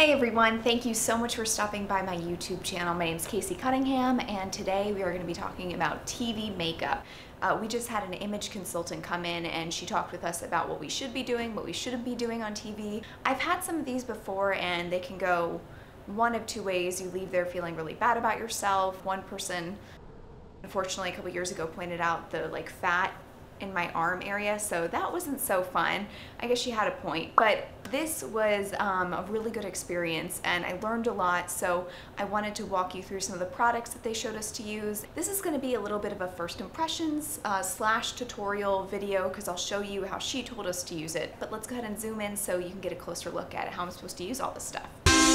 Hey everyone, thank you so much for stopping by my YouTube channel. My name is Casey Cunningham and today we are going to be talking about TV makeup. We just had an image consultant come in and she talked with us about what we should be doing, what we shouldn't be doing on TV. I've had some of these before and they can go one of two ways. You leave there feeling really bad about yourself. One person, unfortunately, a couple years ago pointed out the fat in my arm area, so that wasn't so fun. I guess she had a point, but this was a really good experience and I learned a lot, so I wanted to walk you through some of the products that they showed us to use. This is going to be a little bit of a first impressions slash tutorial video because I'll show you how she told us to use it, but let's go ahead and zoom in so you can get a closer look at how I'm supposed to use all this stuff.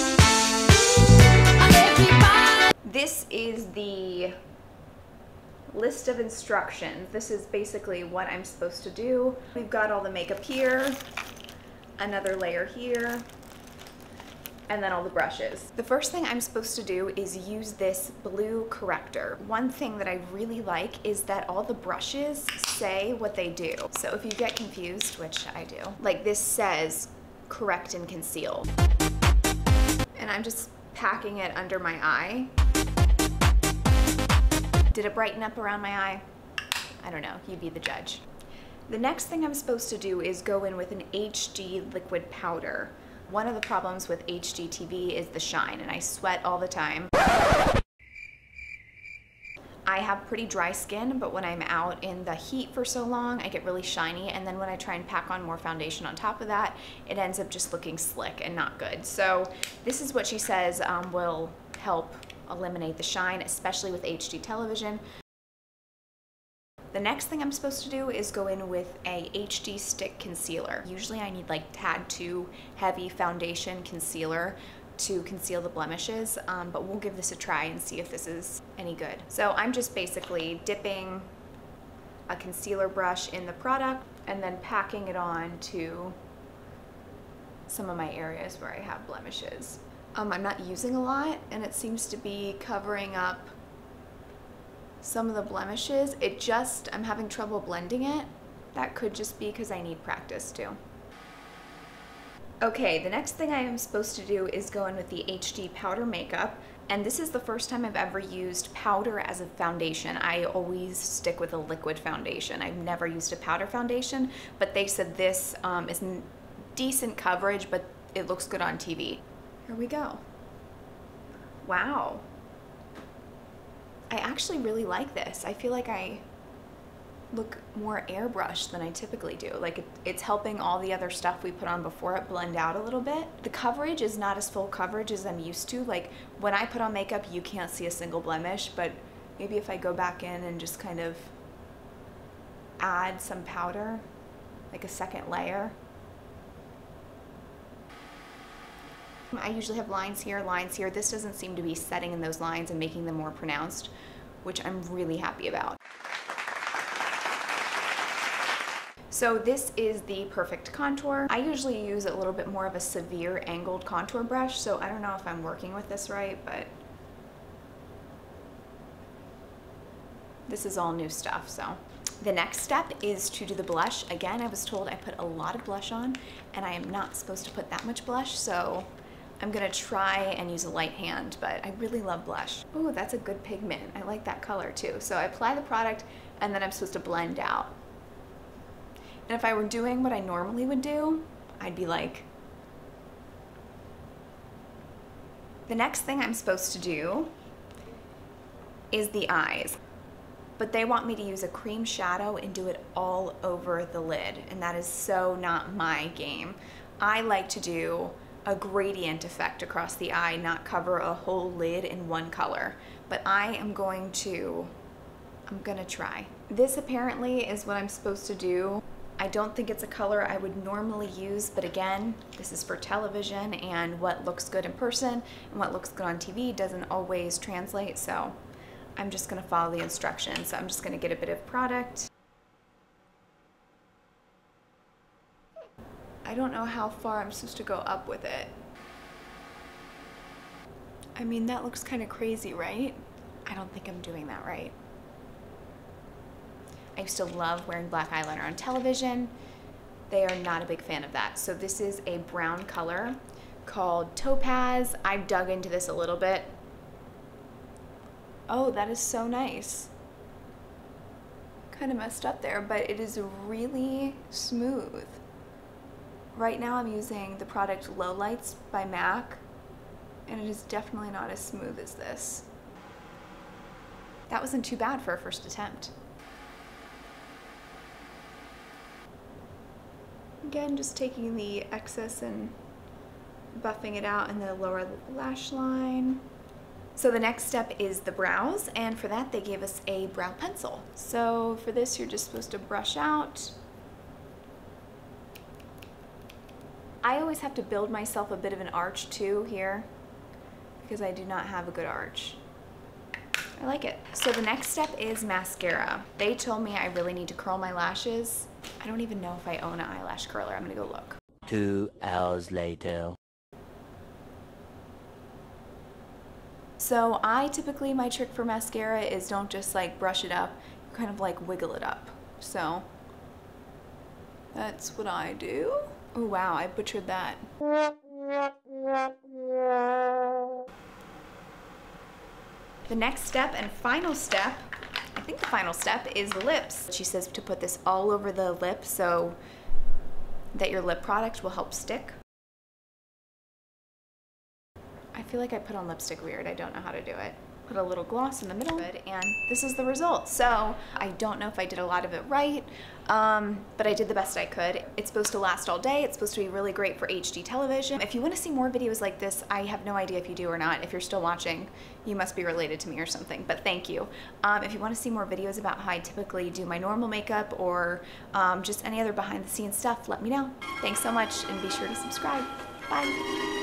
This is the list of instructions. This is basically what I'm supposed to do. We've got all the makeup here, another layer here, and then all the brushes. The first thing I'm supposed to do is use this blue corrector. One thing that I really like is that all the brushes say what they do. So if you get confused, which I do, like this says correct and conceal. And I'm just packing it under my eye. Did it brighten up around my eye? I don't know, you be the judge. The next thing I'm supposed to do is go in with an HD liquid powder. One of the problems with HD TV is the shine, and I sweat all the time. I have pretty dry skin, but when I'm out in the heat for so long, I get really shiny, and then when I try and pack on more foundation on top of that, it ends up just looking slick and not good. So this is what she says will help eliminate the shine, especially with HD television. The next thing I'm supposed to do is go in with a HD stick concealer. Usually I need like tad 2 heavy foundation concealer to conceal the blemishes, but we'll give this a try and see if this is any good. So I'm just basically dipping a concealer brush in the product and then packing it on to some of my areas where I have blemishes. I'm not using a lot and it seems to be covering up some of the blemishes. I'm having trouble blending it. That could just be because I need practice too. Okay, the next thing I am supposed to do is go in with the HD powder makeup, and this is the first time I've ever used powder as a foundation. I always stick with a liquid foundation. I've never used a powder foundation, but they said this is decent coverage, but it looks good on TV. Here we go. Wow. I actually really like this. I feel like I look more airbrushed than I typically do. Like it's helping all the other stuff we put on before it blend out a little bit. The coverage is not as full coverage as I'm used to. Like when I put on makeup, you can't see a single blemish, but maybe if I go back in and just kind of add some powder, like a second layer. I usually have lines here, lines here. This doesn't seem to be setting in those lines and making them more pronounced, which I'm really happy about. So this is the perfect contour. I usually use a little bit more of a severe angled contour brush, so I don't know if I'm working with this right, but this is all new stuff, so. The next step is to do the blush. Again, I was told I put a lot of blush on, and I am not supposed to put that much blush, so I'm gonna try and use a light hand, but I really love blush. Oh, that's a good pigment. I like that color too. So I apply the product and then I'm supposed to blend out. And if I were doing what I normally would do, I'd be like, the next thing I'm supposed to do is the eyes. But they want me to use a cream shadow and do it all over the lid, and that is so not my game. I like to do a gradient effect across the eye, not cover a whole lid in one color. But I'm gonna try. This apparently is what I'm supposed to do. I don't think it's a color I would normally use, but again, this is for television, and what looks good in person and what looks good on TV doesn't always translate, so I'm just gonna follow the instructions. So I'm just gonna get a bit of product. I don't know how far I'm supposed to go up with it. I mean, that looks kind of crazy, right? I don't think I'm doing that right. I still love wearing black eyeliner on television. They are not a big fan of that. So this is a brown color. called Topaz. I've dug into this a little bit. Oh, that is so nice. Kind of messed up there, but it is really smooth. Right now I'm using the product Lowlights by MAC, and it is definitely not as smooth as this. That wasn't too bad for a first attempt. Again, just taking the excess and buffing it out in the lower lash line. So the next step is the brows, and for that they gave us a brow pencil. So for this you're just supposed to brush out. I always have to build myself a bit of an arch too here because I do not have a good arch. I like it. So the next step is mascara. They told me I really need to curl my lashes. I don't even know if I own an eyelash curler. I'm gonna go look. 2 hours later. So my trick for mascara is don't just like brush it up, kind of like wiggle it up. So that's what I do. Oh wow, I butchered that. The next step and final step, I think the final step, is the lips. She says to put this all over the lip so that your lip product will help stick. I feel like I put on lipstick weird. I don't know how to do it. Put a little gloss in the middle, and this is the result. So I don't know if I did a lot of it right, but I did the best I could. It's supposed to last all day. It's supposed to be really great for HD television. If you want to see more videos like this, I have no idea if you do or not. If you're still watching, you must be related to me or something, but thank you. If you want to see more videos about how I typically do my normal makeup or just any other behind the scenes stuff, let me know. Thanks so much, and be sure to subscribe. Bye.